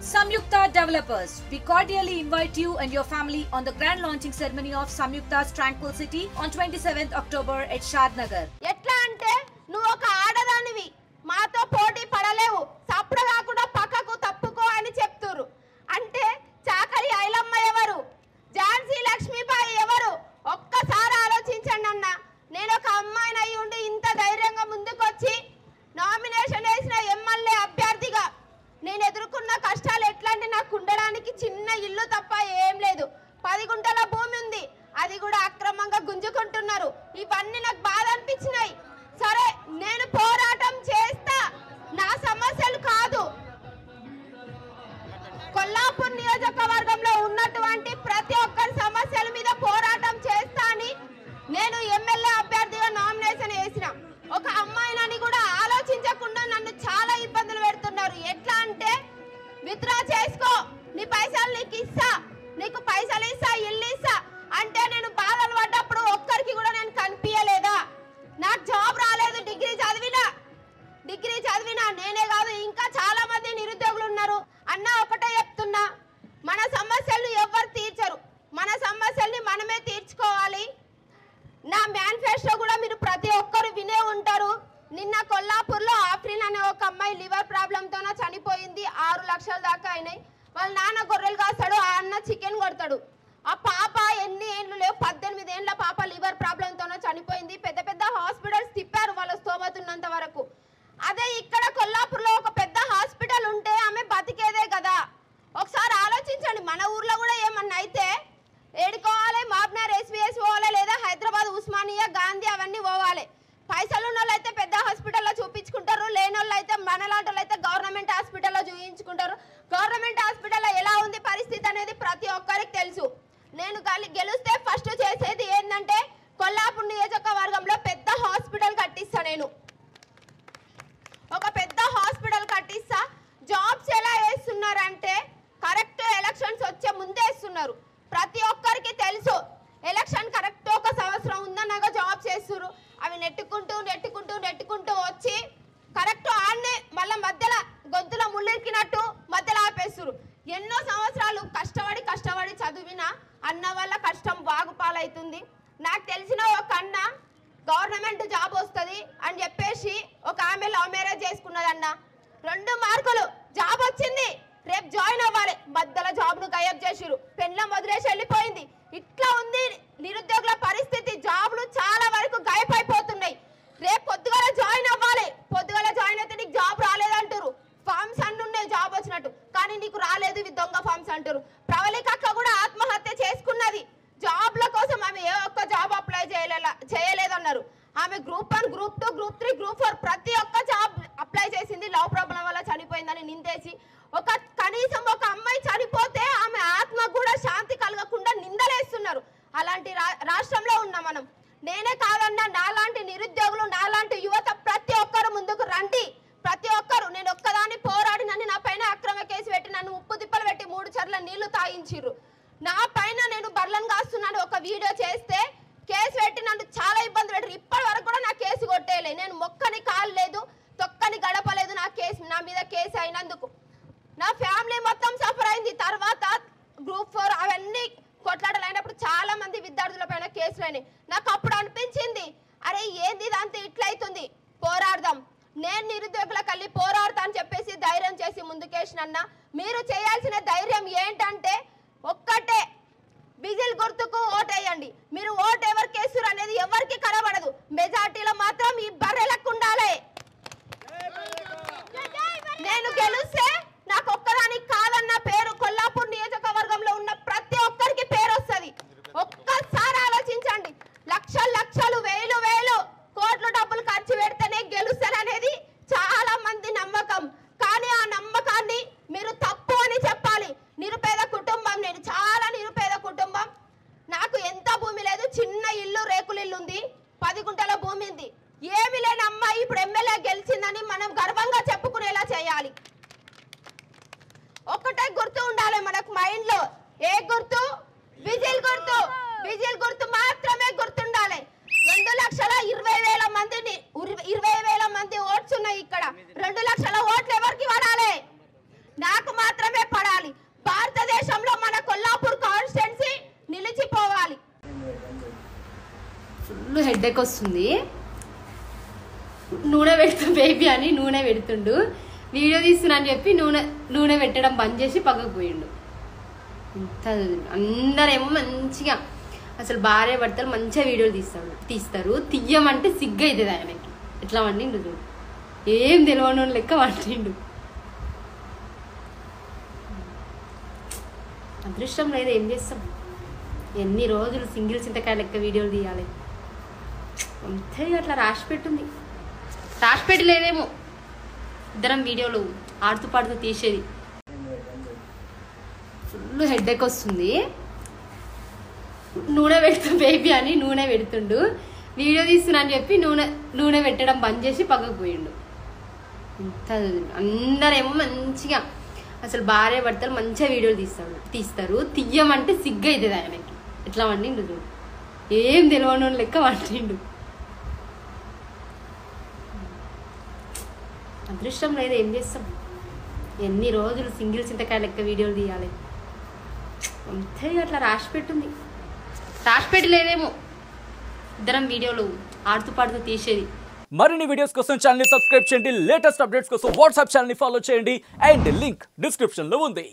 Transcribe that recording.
Samyukta Developers. We cordially invite you and your family on the grand launching ceremony of Samyukta's Tranquil City on 27th October at Shadnagar. ఎట్లా అంటే నువ్వు ఒక ఆడదానివి మాతో పోటీ పడలేవు సప్పుడు కాకుండా పక్కకు తప్పుకో అని చెప్తురు అంటే చాకలి ఐలమ్మ ఎవరు ఝాన్సీ లక్ష్మీబాయి ఎవరు ఒక్కసారి ఆలోచించండి అన్న నేను ఒక అమ్మాయిని అయి ఉండి ఇంత ధైర్యంగా ముందుకొచ్చి నామినేషన్ వేసిన ఎమ్మెల్యే అభ్యర్థిగా నేను ఎదుర్కొన్న కష్టాలు ఎట్లా అంటే నాకు ఉండడానికి చిన్న ఇల్లు తప్ప ఏం లేదు 10 గుంటల భూమి ఉంది అది కూడా అక్రమంగా గుంజుకుంటున్నారు ఇవన్నీ నాకు బాధ అనిపించినాయి సరే నేను పోరాటం చేస్తా నా సమస్యలు కాదు కొల్లాపూర్ నియోజకవర్గంలో ఉన్నటువంటి ప్రతి ఒక్కరి సమస్యల మీద పోరాటం చేస్తా అని నేను ఎమ్మెల్యే అభ్యర్థిగా నామినేషన్ వేసిన ఒక అమ్మాయినని కూడా ఆలోచించకుండా నన్ను చాలా ఇబ్బందులు పెడుతున్నారు ఎట్లా అంటే విత్డ్రా చేసుకో నీ పైసలు నీకు ఇస్తా నీకు పైసలు ఇస్తా ఇల్లు ఇస్తా అంటే నేను బాధలు పడ్డప్పుడు ఒక్కరికి కూడా నేను కనిపించలేదా నాకు జాబ్ రాలేదు డిగ్రీ చదివినా నేనే కాదు ఇంకా చాలా మంది నిరుద్యోగులు ఉన్నారు అన్న ఒకటే చెప్తున్నా మన సమస్యలను ఎవరు తీర్చరు మన సమస్యల్ని మనమే తీర్చుకోవాలి నా మేనిఫెస్టో కూడా మీరు ప్రతి ఒక్కరు వినే ఉంటారు నిన్న కొల్లాపూర్లో ఆఫ్రిన్ అనే ఒక అమ్మాయి లివర్ ప్రాబ్లంతోనే చనిపోయింది 6 లక్షల దాకా అయినాయి వాళ్ళ నాన్న గొర్రెలు కాస్తాడు ఆ అన్న చికెన్ కొడతాడు ఆ పాప ఎన్ని ఏళ్ళు లేవు 18 ఏళ్ళ పాప లివర్ ప్రాబ్లంతోనే చనిపోయింది పెద్ద పెద్ద హాస్పిటల్స్ తిప్పారు వాళ్ళ స్తోమతున్నంత వరకు అదే ఇక్కడ కొల్లాపూర్లో ఒక పెద్ద హాస్పిటల్ ఉంటే ఆమె బతికేదే కదా ఒకసారి ఆలోచించండి మన ఊర్లో కూడా ఏమన్నా అయితే ఏడుకోవాలి మాబ్నార్ ఎస్విఎస్ పోవాలి లేదా హైదరాబాద్ ఉస్మానియా గాంధీ అవన్నీ పోవాలి పైసలు ఉన్న వాళ్ళు అయితే పెద్ద హాస్పిటల్లో చూపించుకుంటారు లేని వాళ్ళు అయితే మనలాంటి వాళ్ళు అయితే గవర్నమెంట్ హాస్పిటల్లో చూపించుకుంటారు గవర్నమెంట్ హాస్పిటల్లో ఎలా ఉంది పరిస్థితి అనేది ప్రతి ఒక్కరికి తెలుసు నేను గెలిస్తే ఫస్ట్ చేసేది ఏంటంటే కొల్లాపూర్ నియోజకవర్గంలో పెద్ద హాస్పిటల్ కట్టిస్తా నేను ఒక పెద్ద హాస్పిటల్ కట్టిస్తా జాబ్స్ ఎలా వేస్తున్నారంటే కరెక్ట్ ఎలక్షన్స్ వచ్చే ముందే వేస్తున్నారు ప్రతి ఒక్కరికి తెలుసు ఎలక్షన్ కరెక్ట్ ఒక సంవత్సరం ఉందన్నాక జాబ్స్ చేస్తున్నారు అవి నెట్టుకుంటూ వచ్చి కరెక్ట్ ఆడనే మళ్ళీ మధ్యలో గొంతులో ముళ్ళెక్కినట్టు మధ్యలో ఆపేస్తున్నారు ఎన్నో సంవత్సరాలు కష్టపడి చదివిన అన్న వల్ల కష్టం బాగుపాలవుతుంది నాకు తెలిసిన ఒక అన్న గవర్నమెంట్ జాబ్ వస్తుంది అని చెప్పేసి ఒక ఆమె లవ్ మ్యారేజ్ చేసుకున్నదన్న 2 మార్కులు జాబ్ వచ్చింది రేపు జాయిన్ అవ్వాలి మధ్యలో జాబ్ను గయబ్ చేసిరు పెళ్ళం వదిలేసి వెళ్ళిపోయింది ఇట్లా ఉంది నిరుద్యోగుల పరిస్థితి జాబ్లు చాలా వరకు గాయపైపోతున్నాయి రేపు పొద్దుగాల జాయిన్ అవ్వాలి పొద్దుగాల జాయిన్ అయితే నీకు జాబ్ రాలేదంటారు ఫామ్స్ అన్ని ఉన్నాయి జాబ్ వచ్చినట్టు కానీ నీకు రాలేదు ఇవి దొంగ ఫామ్స్ అంటారు ప్రవళిక అక్క కూడా ఆత్మహత్య చేసుకున్నది జాబ్ల కోసం ఆమె ఏ ఒక్క జాబ్ అప్లై చేయలేదన్నారు ఆమె గ్రూప్ 1 గ్రూప్ 2 గ్రూప్ 3 గ్రూప్ 4 ప్రతి ఒక్క జాబ్ అప్లై చేసింది లవ్ ప్రాబ్లం వల్ల చనిపోయిందని నిందేసి కనీసం ఒక అమ్మాయి చనిపోతే ఆమె ఆత్మ కూడా శాంతి కలగకుండా నిందలేస్తున్నారు అలాంటి రాష్ట్రంలో ఉన్నాం మనం నేనే కాదన్నా నాలాంటి నిరుద్యోగులు నాలాంటి యువత ప్రతి ఒక్కరు ముందుకు రండి ప్రతి ఒక్కరు నేను ఒక్కదాన్ని పోరాడి నన్ను నా పైన అక్రమ కేసు పెట్టి నన్ను ఉప్పు తిప్పలు పెట్టి 3 చర్ల నీళ్లు తాగించిర్రు నా పైన నేను బర్లను కాస్తున్నాను ఒక వీడియో చేస్తే కేసు పెట్టి నన్ను చాలా ఇబ్బంది పెట్టారు ఇప్పటి వరకు కూడా నా కేసు కొట్టేయలే నేను మొక్కని కాలేదు తొక్కని గడపలేదు నా మీద కేసు అయినందుకు నా ఫ్యామిలీ మొత్తం సఫర్ అయింది తర్వాత గ్రూప్ 4 అవన్నీ కొట్లాటలు అయినప్పుడు చాలా మంది విద్యార్థుల పైన కేసులు అయినాయి నాకు అప్పుడు అనిపించింది అరే ఏంది ఇదంతా ఇట్లయితుంది పోరాడదాం నేను నిరుద్యోగుల కలిసి పోరాడతా అని చెప్పేసి ధైర్యం చేసి ముందుకేసినన్నా మీరు చేయాల్సిన ధైర్యం ఏంటంటే ఒక్కటే విజిల్ గుర్తుకు ఓటేయండి మీరు ఓటు ఎవరికి వేస్తున్నారు అనేది ఎవరికి కనబడదు మెజార్టీలో మాత్రం ఈ బర్రెలకు ఉండాలి నేను గెలిస్తే నాకు ఒక్కదానికి కాదన్న పేరు కొల్లాపూర్ నియోజకవర్గంలో ఉన్న ప్రతి ఒక్కరికి పేరు వస్తుంది ఒక్కసారి ఆలోచించండి లక్షలు వేలు కోట్లు డబ్బులు ఖర్చు పెడితేనే గెలుస్తారనేది చాలా మంది నమ్మకం కానీ ఆ నమ్మకాన్ని మీరు తప్పు అని చెప్పాలి నిరుపేద కుటుంబం నేను చాలా నిరుపేద కుటుంబం నాకు ఎంత భూమి లేదు చిన్న ఇల్లు రేకుల ఇల్లు ఉంది 10 గుంటల భూమి ఉంది ఏమి లేని అమ్మాయి ఇప్పుడు ఎమ్మెల్యే గెలిచిందని మనం గర్వంగా చెప్పుకునేలా చేయాలి ఒక్కటే గుర్తు ఉండాలి మనకు మైండ్ లో ఏ గుర్తు విజిల్ గుర్తు మాత్రమే గుర్తుండాలి 2,20,000 మందిని 20,000 మంది ఓట్స్ ఉన్నాయి ఇక్కడ 2 లక్షల ఓట్లు ఎవరికి పడాలి నాకు మాత్రమే పడాలి హెడ్ఏక్ వస్తుంది. నూనె పెడుతు బేబీ అని నూనె పెడుతుండు. వీడియో తీస్తున్నా అని చెప్పి నూనె పెట్టడం బంద్ చేసి పక్కకు పోయిండు. అందరేమో మంచిగా అసలు భార్య భర్తలు మంచిగా వీడియోలు తీస్తారు. తీయమంటే సిగ్గు అవుతుంది ఆయనకి. ఎట్లా వండిండు చూడు, ఏం తెలియని లెక్క వండిండు. అదృష్టం లేదు, ఏం చేస్తాం. ఎన్ని రోజులు సింగిల్ చింతకాయ లెక్క వీడియోలు తీయాలి. అంతే అట్లా రాసిపెట్టుంది. రాసిపెట్టి లేదేమో ఇద్దరం వీడియోలు ఆడుతూ పాడుతూ తీసేది. ఫుల్ హెడ్ఏక్ వస్తుంది. నూనె పెడుతు బేబీ అని నూనె పెడుతుండు. వీడియో తీస్తున్నా అని చెప్పి నూనె పెట్టడం బంద్ చేసి పక్కకు పోయిండు. అందరేమో మంచిగా అసలు భార్య భర్తలు మంచిగా వీడియోలు తీస్తారు. తీయమంటే సిగ్గు అవుతుంది ఆయనకి. ఎట్లా వండిండు చూడు, ఏం తెలియని లెక్క వండిండు. అదృష్టం లేదు, ఏం చేస్తాం. ఎన్ని రోజులు సింగిల్ చింతకాయ లెక్క వీడియోలు తీయాలి. అంతే అట్లా రాసిపెట్టుంది. రాసిపెట్టి లేదేమో ఇద్దరం వీడియోలు ఆడుతూ పాడుతూ తీసేది. మరిన్ని వీడియోస్ కోసం ఛానల్ ని సబ్స్క్రైబ్ చేయండి. లేటెస్ట్ అప్డేట్స్ కోసం వాట్సాప్ ఛానల్ ని ఫాలో చేయండి. అండ్ లింక్ డిస్క్రిప్షన్ లో ఉంది.